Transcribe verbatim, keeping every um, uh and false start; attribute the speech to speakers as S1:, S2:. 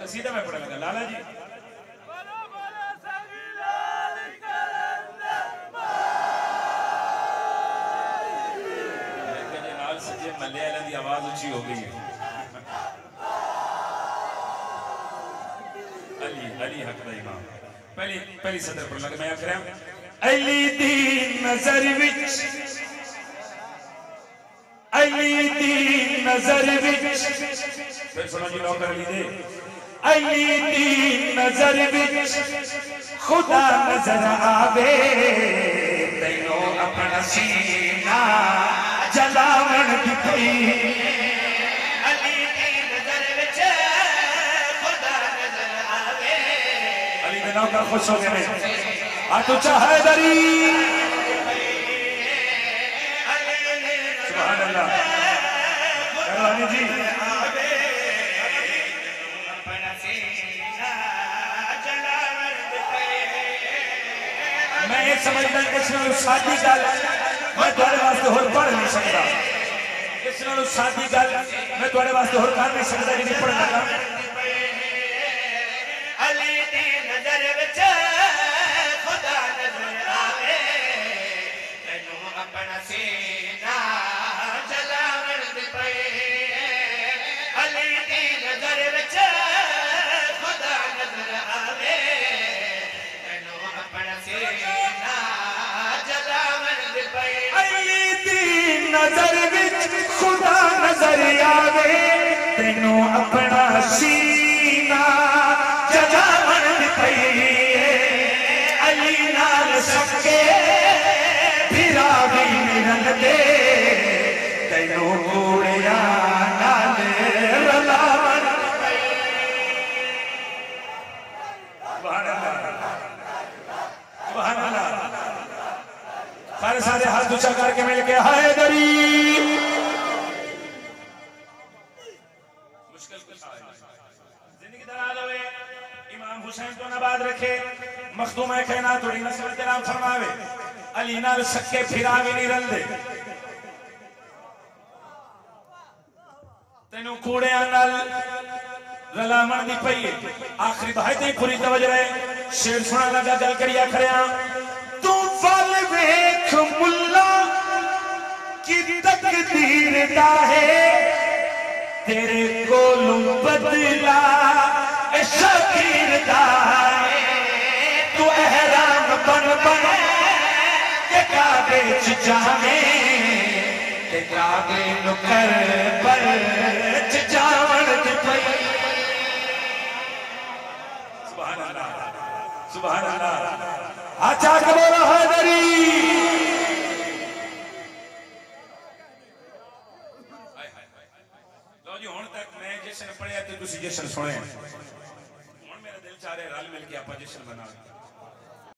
S1: कसीदा में पढ़ने लगा लाला जी सजे मल्ले वाले की आवाज ऊंची हो गई है अली अली हक दा इमाम पहली पहली सदर पढ़ लगा मैं आखिर अली दी नजर विच अली दी नजर विच फिर सुनो जी नौकर अली दे अली दी नजर विच खुदा नजर आवे तैनों अपना सीना जलावन दी पई अली दी नजर विच खुदा नजर आवे अली दे नौकर खुश हो गए आ तू चाहे दरी सुभान अल्लाह करवानी जी मैं ये समझदा इस नाल सादी गल मैं तुहाडे वास्ते होर पढ़ नहीं सकदा इस नाल सादी गल मैं तुहाडे वास्ते होर कर नहीं सकदा जिन्नी पढ़ लगा अली दी नजर विच खुदा नजर आवे तैनूं अपना सीना जलावन दी पई अली दी नजर विच खुदा नजर आवे तैनूं अपना सीना जलावन दी पई अली दी नजर विच खुदा नजर आवे तैनूं अपना सीना जलावन दी पई अली नाल सके फिरा भी मिलन दे तैनूं कूड़िया नाल रलावन दी पई सुभान अल्लाह सुभान अल्लाह सारे सारे हाथ ऊंचा करके मिल के हाय दरी मुश्किल कुछ जिंदगी दराज होवे इमाम हुसैन तो नबाद रखे मखदूम है कहना थोड़ी नस्ल तेराम फरमावे अली नाल सके फिरा भी नहीं रलदे तेनू कूड़िया नाल रलावन दी पई आखिरी बात ही पूरी तवज्जो है शेर सुना लगा गल करिया खड़िया तू फल वेख मुल्ला की तकदीर दा है तेरे कोलू बदला ए शकीर दा है तू एहराम बन बन के काबे च जावे ते काबे नु कर पर च जावन दी पई सुभान अल्लाह सुभान अल्लाह आचा कबोला हैदरी लो जी हुण तक मैं जश्न पढ़िया ते तुसी जश्न सुने हुण मेरा दिल चाह रहा रल मिल के आपां जश्न मनाओ